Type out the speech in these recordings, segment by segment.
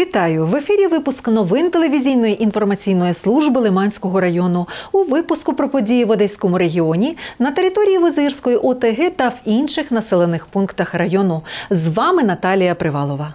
Вітаю! В ефірі випуск новин телевізійної інформаційної служби Лиманського району. У випуску про події в Одеському регіоні, на території Визирської ОТГ та в інших населених пунктах району. З вами Наталія Привалова.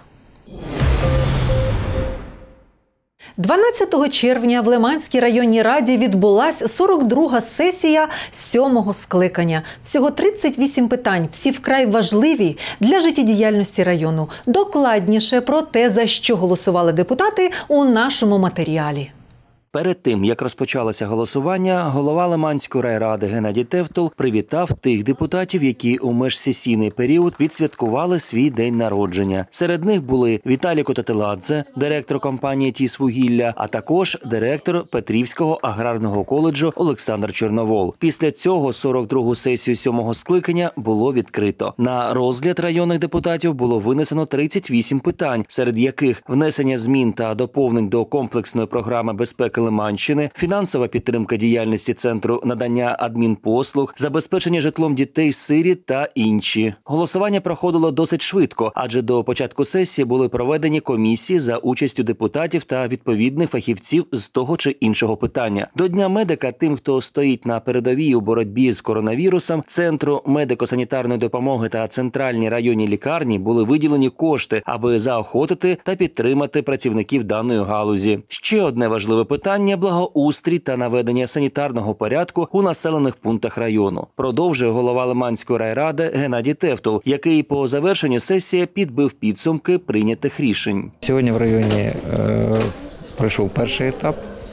12 червня в Лиманській районній раді відбулась 42-га сесія 7-го скликання. Всього 38 питань, всі вкрай важливі для життєдіяльності району. Докладніше про те, за що голосували депутати, у нашому матеріалі. Перед тим, як розпочалося голосування, голова Лиманської райради Геннадій Тевтул привітав тих депутатів, які у межсесійний період відсвяткували свій день народження. Серед них були Віталій Кототеладзе, директор компанії «Тісвугілля», а також директор Петрівського аграрного коледжу Олександр Чорновол. Після цього 42-гу сесію 7-го скликання було відкрито. На розгляд районних депутатів було винесено 38 питань, серед яких внесення змін та доповнень до комплексної програми безпеки Лиманщини, фінансова підтримка діяльності Центру надання адмінпослуг, забезпечення житлом дітей-сиріт та інші. Голосування проходило досить швидко, адже до початку сесії були проведені комісії за участю депутатів та відповідних фахівців з того чи іншого питання. До Дня медика тим, хто стоїть на передовій у боротьбі з коронавірусом, Центру медико-санітарної допомоги та центральній районній лікарні були виділені кошти, аби заохотити та підтримати працівників даної галузі. Ще одне важливе питання – благоустрій та наведення санітарного порядку у населених пунктах району. Продовжує голова Лиманської райради Геннадій Тевтул, який по завершенню сесії підбив підсумки прийнятих рішень. Сьогодні в районі пройшов перший етап.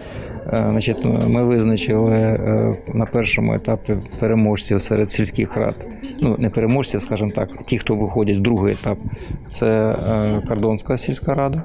Ми визначили на першому етапі переможців серед сільських рад. Не переможців, скажімо так, ті, хто виходять в другий етап. Це Кордонська сільська рада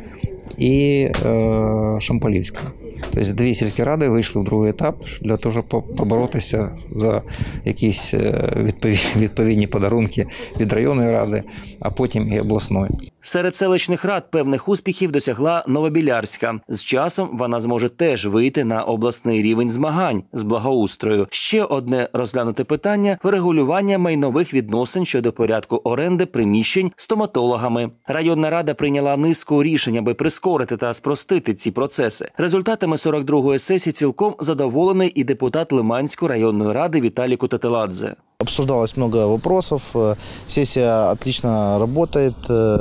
і Шамполівська. Тобто дві сільські ради вийшли в другий етап для того, щоб поборотися за якісь відповідні подарунки від районної ради, а потім і обласної. Серед селищних рад певних успіхів досягла Новобілярська. З часом вона зможе теж вийти на обласний рівень змагань з благоустрою. Ще одне розглянуте питання – врегулювання майнових відносин щодо порядку оренди приміщень стоматологами. Районна рада прийняла низку рішень, аби прискорити та спростити ці процеси. Результатами 42-ї сесії цілком задоволений і депутат Лиманської районної ради Віталій Кототеладзе. Обсуждалось много вопросов, сессия отлично работает,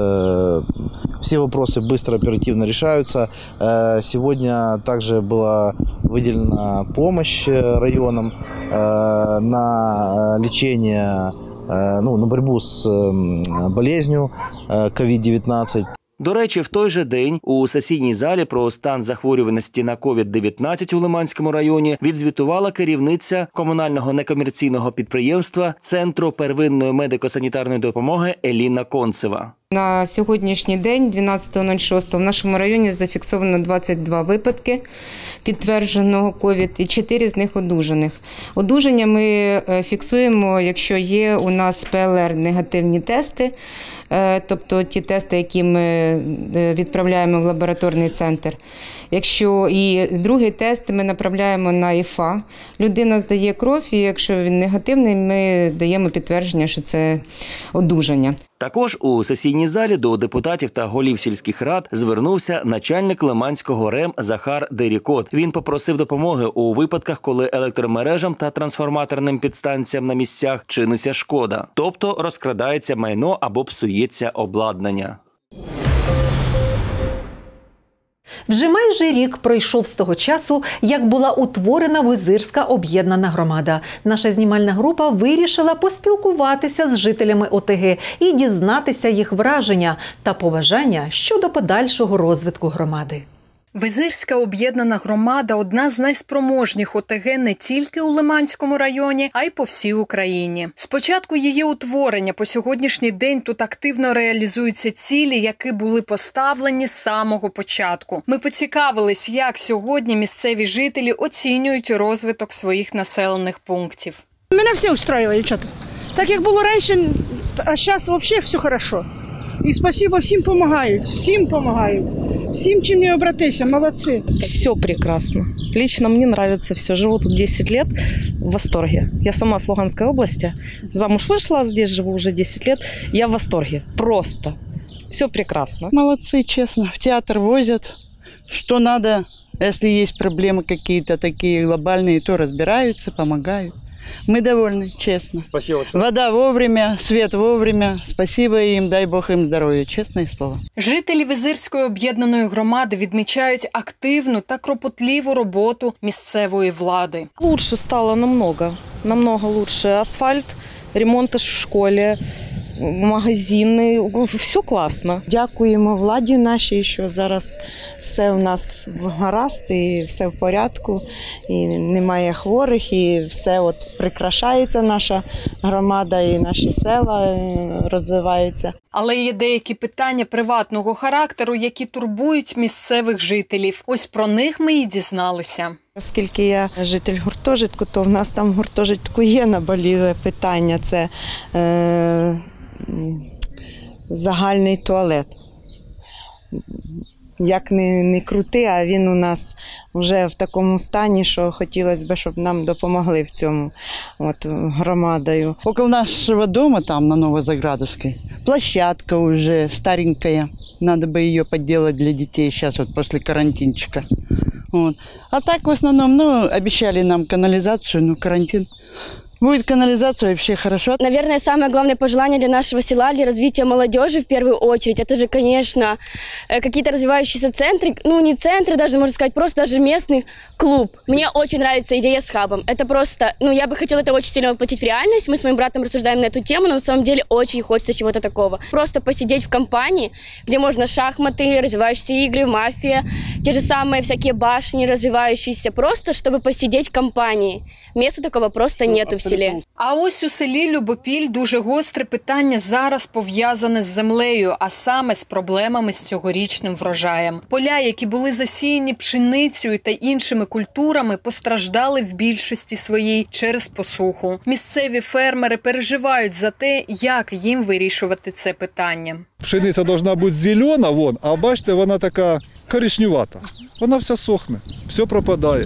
все вопросы быстро, оперативно решаются. Сегодня также была выделена помощь районам на лечение, на борьбу с болезнью COVID-19. До речі, в той же день у сесійній залі про стан захворюваності на COVID-19 у Лиманському районі відзвітувала керівниця комунального некомерційного підприємства Центру первинної медико-санітарної допомоги Еліна Концева. На сьогоднішній день, 12.06, в нашому районі зафіксовано 22 випадки підтвердженого COVID і 4 з них одужаних. Одужання ми фіксуємо, якщо є у нас ПЛР-негативні тести, тобто ті тести, які ми відправляємо в лабораторний центр. Якщо і другий тест ми направляємо на ІФА. Людина здає кров, і якщо він негативний, ми даємо підтвердження, що це одужання. Також у сесійній залі до депутатів та голів сільських рад звернувся начальник Лиманського РЕМ Захар Дерікот. Він попросив допомоги у випадках, коли електромережам та трансформаторним підстанціям на місцях чиниться шкода. Тобто розкрадається майно або псується обладнання. Вже майже рік пройшов з того часу, як була утворена Визирська об'єднана громада. Наша знімальна група вирішила поспілкуватися з жителями ОТГ і дізнатися їх враження та побажання щодо подальшого розвитку громади. Визирська об'єднана громада – одна з найспроможніх ОТГ не тільки у Лиманському районі, а й по всій Україні. З початку її утворення по сьогоднішній день тут активно реалізуються цілі, які були поставлені з самого початку. Ми поцікавились, як сьогодні місцеві жителі оцінюють розвиток своїх населених пунктів. Мене все устраює, що-то. Так як було раніше, а зараз взагалі все добре. І спасибо, всім допомагають, всім, чим не обратися, молодці. Все прекрасно. Лично мне нравится все. Живу тут 10 лет, в восторге. Я сама с Луганской области, замуж вышла, здесь живу уже 10 лет. Я в восторге, просто. Все прекрасно. Молодцы, честно. В театр возят. Что надо, если есть проблемы какие-то такие глобальные, то разбираются, помогают. Мы довольны, честно. Спасибо. Вода вовремя, свет вовремя. Спасибо им, дай Бог им здоров'я, чесне слово. Жителі Визирської об'єднаної громади відмічають активну та кропотливу роботу місцевої влади. Лучше стало намного лучше. Асфальт, ремонт в школі, магазини, все класно. Дякуємо владі нашій, що зараз все в нас гаразд і все в порядку, і немає хворих, і все от прикрашається наша громада, і наші села розвиваються. Але є деякі питання приватного характеру, які турбують місцевих жителів. Ось про них ми і дізналися. Оскільки я житель гуртожитку, то в нас там в гуртожитку є наболіле питання. Це загальний туалет. Як не крути, а він у нас вже в такому стані, що хотілося б, щоб нам допомогли в цьому громадою. Около нашего дома, там на Новозаградовской, площадка уже старенькая. Надо бы ее подделать для детей сейчас, вот после карантинчика. Вот. А так в основном, обещали нам канализацию, карантин. Будет канализация, вообще хорошо. Наверное, самое главное пожелание для нашего села, для развития молодежи в первую очередь, это же, конечно, какие-то развивающиеся центры, не центры даже, можно сказать, просто даже местный клуб. Мне очень нравится идея с хабом. Это просто, я бы хотела это очень сильно воплотить в реальность. Мы с моим братом рассуждаем на эту тему, но на самом деле очень хочется чего-то такого. Просто посидеть в компании, где можно шахматы, развивающиеся игры, мафия, те же самые всякие башни развивающиеся, просто чтобы посидеть в компании. Места такого просто нету в селі. А ось у селі Любопіль дуже гостре питання зараз пов'язане з землею, а саме з проблемами з цьогорічним врожаєм. Поля, які були засіяні пшеницею та іншими культурами, постраждали в більшості своїй через посуху. Місцеві фермери переживають за те, як їм вирішувати це питання. Пшениця повинна бути зелена, а бачите, вона така коричневата. Вона вся сохне, все пропадає.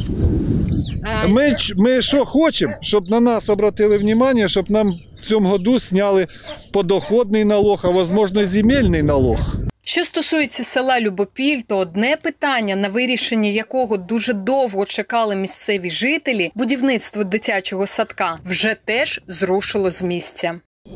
Ми що хочемо, щоб на нас обратили увагу, щоб нам в цьому году зняли подоходний налог, а можливо земельний налог. Що стосується села Любопіль, то одне питання, на вирішення якого дуже довго чекали місцеві жителі, будівництво дитячого садка, вже теж зрушило з місця.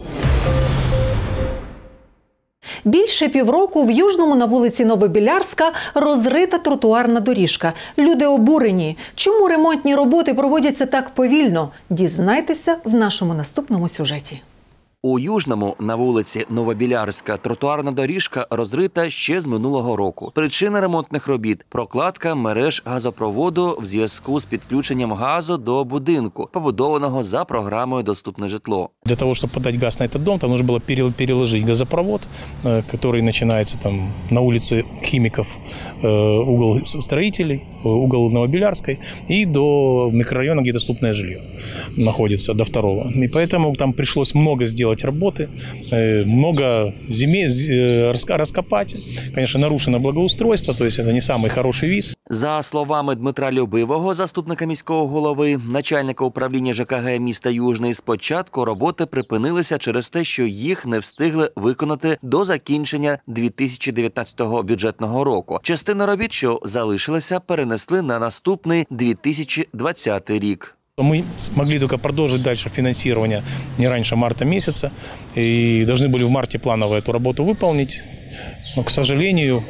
Більше півроку в Южному на вулиці Новобілярська розрита тротуарна доріжка. Люди обурені. Чому ремонтні роботи проводяться так повільно? Дізнайтеся в нашому наступному сюжеті. У Южному на вулиці Новобілярська тротуарна доріжка розрита ще з минулого року. Причина ремонтних робіт – прокладка мереж газопроводу в зв'язку з підключенням газу до будинку, побудованого за програмою «Доступне житло». Для того, чтобы подать газ на этот дом, там нужно было переложить газопровод, который начинается там на улице Химиков, угол Строителей, угол Новобілярской, и до микрорайона, где доступное жилье находится, до второго. И поэтому там пришлось много сделать работы, много земель раскопать. Конечно, нарушено благоустройство, то есть это не самый хороший вид. За словами Дмитра Любивого, заступника міського голови, начальника управління ЖКГ міста Южний, спочатку роботи припинилися через те, що їх не встигли виконати до закінчення 2019 бюджетного року. Частину робіт, що залишилися, перенесли на наступний 2020 рік. Мы смогли только продолжить дальше финансирование не раньше марта месяца. И должны были в марте планово эту работу выполнить. Но, к сожалению,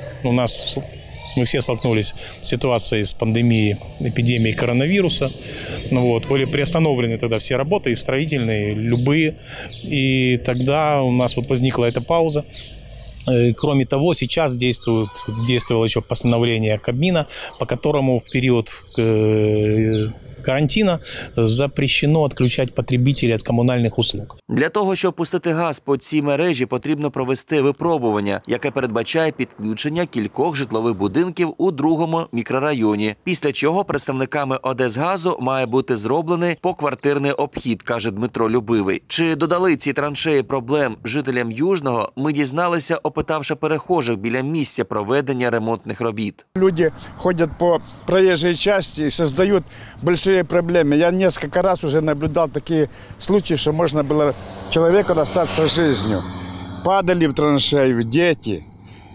мы все столкнулись с ситуацией с пандемией, эпидемией коронавируса. Были приостановлены тогда все работы, и строительные, любые. И тогда у нас возникла эта пауза. Кроме того, сейчас действовало еще постановление Кабмина, по которому в период карантина запрещено відключати потребителей від комунальних услуг. Для того, щоб пустити газ по цій мережі, потрібно провести випробування, яке передбачає підключення кількох житлових будинків у другому мікрорайоні. Після чого представниками Одесгазу має бути зроблений поквартирний обхід, каже Дмитро Любивий. Чи додали ці траншеї проблем жителям Южного, ми дізналися, опитавши перехожих біля місця проведення ремонтних робіт. Люди ходять по проїжджій частині і створюють великі проблемы. Я несколько раз уже наблюдал такие случаи, что можно было человеку расстаться с жизнью. Падали в траншею дети,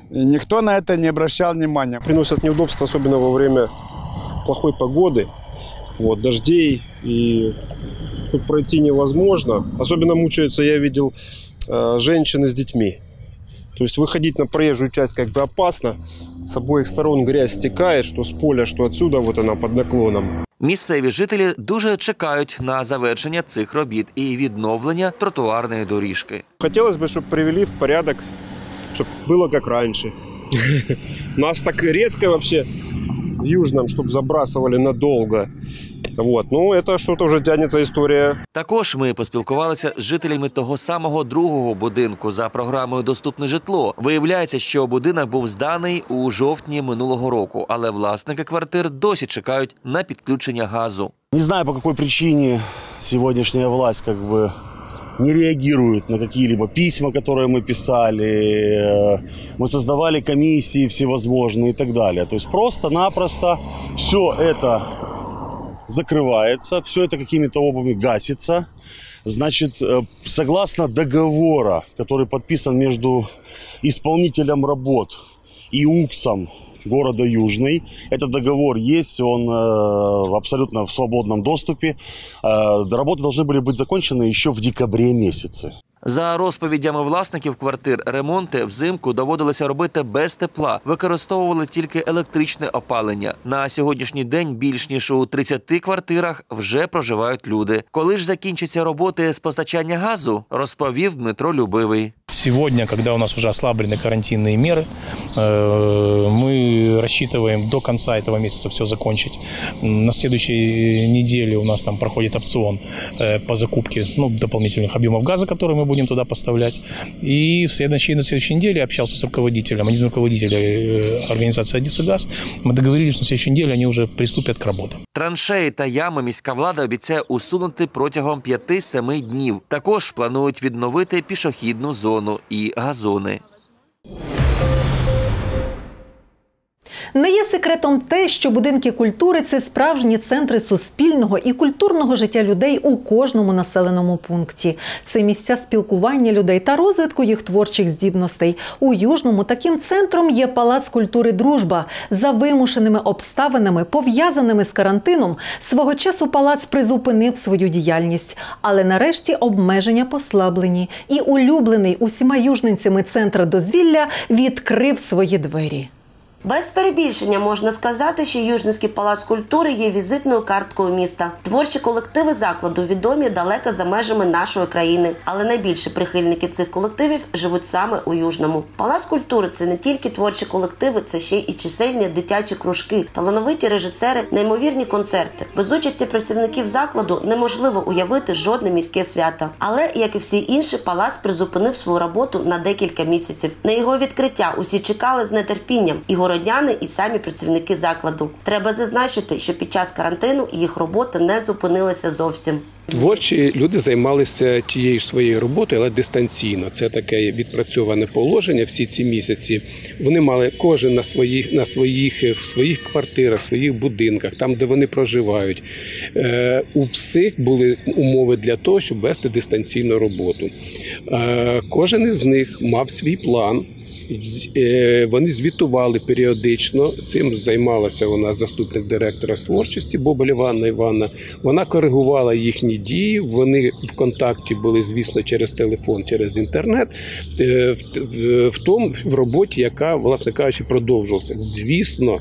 И никто на это не обращал внимания. Приносят неудобства, особенно во время плохой погоды, дождей, и тут пройти невозможно. Особенно мучаются, я видел, женщины с детьми. То есть выходить на проезжую часть как бы опасно. С обоих сторон грязь стекает, что с поля, что отсюда, она под наклоном. Місцеві жителі дуже чекають на завершення цих робіт і відновлення тротуарної доріжки. Хотілося б, щоб привели в порядок, щоб було як раніше. Нас так рідко вообще в Южном, щоб забрасували надовго. Це щось вже тягнеться історія. Також ми поспілкувалися з жителями того самого другого будинку за програмою «Доступне житло». Виявляється, що будинок був зданий у жовтні минулого року, але власники квартир досі чекають на підключення газу. Не знаю, по какой причине сегодняшняя власть не реагирует на какие-либо письма, которые мы писали. Мы создавали комиссии всевозможные и так далее. То есть просто-напросто все это закрывается, все это какими-то образом гасится. Значит, согласно договора, который подписан между исполнителем работ и УКСом города Южный, этот договор есть, он абсолютно в свободном доступе. Работы должны были быть закончены еще в декабре месяце. За розповідями власників квартир, ремонти взимку доводилося робити без тепла. Використовували тільки електричне опалення. На сьогоднішній день більш ніж у 30 квартирах вже проживають люди. Коли ж закінчаться роботи з постачання газу, розповів Дмитро Любивий. Сегодня, когда у нас уже ослаблены карантинные меры, мы рассчитываем до конца этого месяца все закончить. На следующей неделе у нас там проходит опцион по закупке дополнительных объемов газа, которые мы будем туда поставлять. И на следующей неделе я общался с руководителем, один из руководителей организации «Одессагаз». Мы договорились, что на следующей неделе они уже приступят к работе. Траншеї та ями міська влада обіцяє усунути протягом 5-7 днів. Також планують відновити пішохідну зону і газони. Не є секретом те, що будинки культури – це справжні центри суспільного і культурного життя людей у кожному населеному пункті. Це місця спілкування людей та розвитку їх творчих здібностей. У Южному таким центром є Палац культури «Дружба». За вимушеними обставинами, пов'язаними з карантином, свого часу палац призупинив свою діяльність. Але нарешті обмеження послаблені. І улюблений усіма южненцями центр дозвілля відкрив свої двері. Без перебільшення можна сказати, що Южненський палац культури є візитною карткою міста. Творчі колективи закладу відомі далеко за межами нашої країни, але найбільше прихильники цих колективів живуть саме у Южному. Палац культури – це не тільки творчі колективи, це ще й чисельні дитячі кружки, талановиті режисери, неймовірні концерти. Без участі працівників закладу неможливо уявити жодне міське свято. Але, як і всі інші, палац призупинив свою роботу на декілька місяців. На його відкриття усі чекали з нетерпінням – і городяни, і самі працівники закладу. Треба зазначити, що під час карантину їх робота не зупинилася зовсім. Творчі люди займалися тією ж своєю роботою, але дистанційно. Це таке відпрацьоване положення всі ці місяці. Вони мали кожен в своїх квартирах, в своїх будинках, там, де вони проживають. У всіх були умови для того, щоб вести дистанційну роботу. Кожен із них мав свій план. Вони звітували періодично, цим займалася у нас заступник директора з творчості Боболєва Анна Іванівна. Вона коригувала їхні дії, вони в контакті були, звісно, через телефон, через інтернет, в роботі, яка, власне кажучи, продовжувалася. Звісно,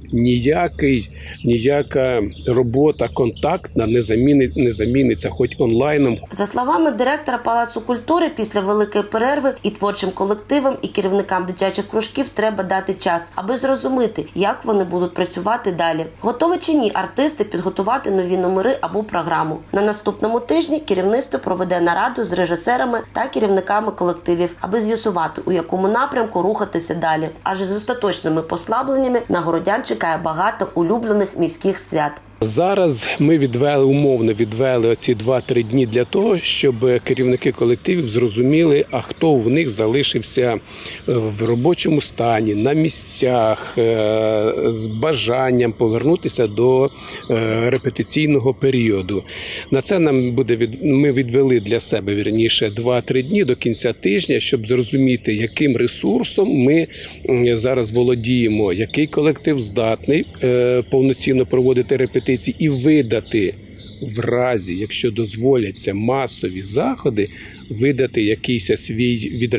ніяка робота контактна не заміниться хоч онлайном. За словами директора Палацу культури, після великої перерви і творчим колективам, і керівникам дитячих кружків треба дати час, аби зрозуміти, як вони будуть працювати далі. Готові чи ні артисти підготувати нові номери або програму. На наступному тижні керівництво проведе нараду з режисерами та керівниками колективів, аби з'ясувати, у якому напрямку рухатися далі. Аж з остаточними послабленнями на городян чекає багато улюблених міських свят. Зараз ми умовно відвели оці 2-3 дні для того, щоб керівники колективів зрозуміли, а хто в них залишився в робочому стані, на місцях, з бажанням повернутися до репетиційного періоду. На це ми відвели для себе, 2-3 дні до кінця тижня, щоб зрозуміти, яким ресурсом ми зараз володіємо, який колектив здатний повноцінно проводити репетиції і видати в разі, якщо дозволяться масові заходи, видати якийсь свій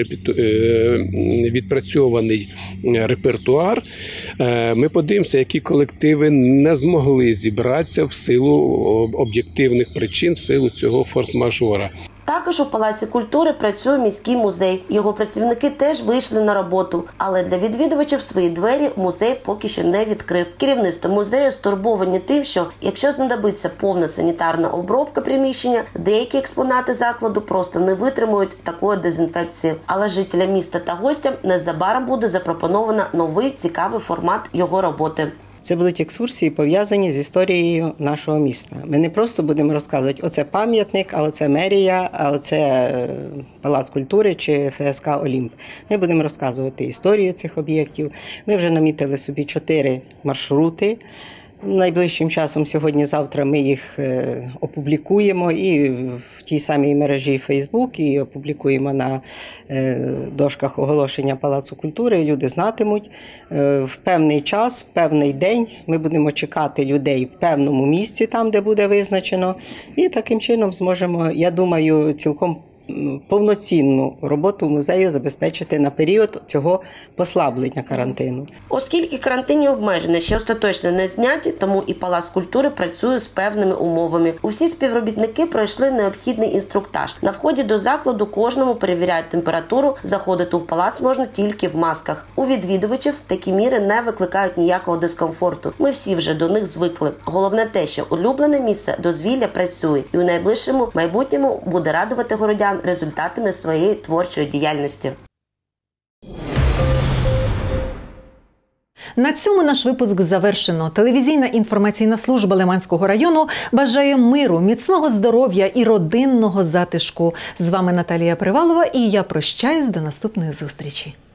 відпрацьований репертуар. Ми подивимося, які колективи не змогли зібратися в силу об'єктивних причин, в силу цього форс-мажора. Також у Палаці культури працює міський музей. Його працівники теж вийшли на роботу, але для відвідувачів свої двері музей поки що не відкрив. Керівництво музею стурбовані тим, що якщо знадобиться повна санітарна обробка приміщення, деякі експонати закладу просто не витримують такої дезінфекції. Але жителям міста та гостям незабаром буде запропоновано новий цікавий формат його роботи. Це будуть екскурсії, пов'язані з історією нашого міста. Ми не просто будемо розказувати, оце пам'ятник, а оце мерія, а оце Палац культури чи ФСК «Олімп». Ми будемо розказувати історію цих об'єктів. Ми вже намітили собі 4 маршрути. Найближчим часом, сьогодні-завтра, ми їх опублікуємо і в тій самій мережі Facebook, і опублікуємо на дошках оголошення Палацу культури. Люди знатимуть. В певний час, в певний день ми будемо чекати людей в певному місці, там, де буде визначено. І таким чином зможемо, я думаю, цілком повноцінну роботу музею забезпечити на період цього послаблення карантину. Оскільки карантинні обмеження ще остаточно не зняті, тому і Палац культури працює з певними умовами. Усі співробітники пройшли необхідний інструктаж. На вході до закладу кожному перевіряють температуру, заходити у палац можна тільки в масках. У відвідувачів такі міри не викликають ніякого дискомфорту. Ми всі вже до них звикли. Головне те, що улюблене місце дозвілля працює і у найближчому майбутньому буде радувати городян результатами своєї творчої діяльності. На цьому наш випуск завершено. Телевізійна інформаційна служба Лиманського району бажає миру, міцного здоров'я і родинного затишку. З вами Наталія Привалова і я прощаюсь до наступної зустрічі.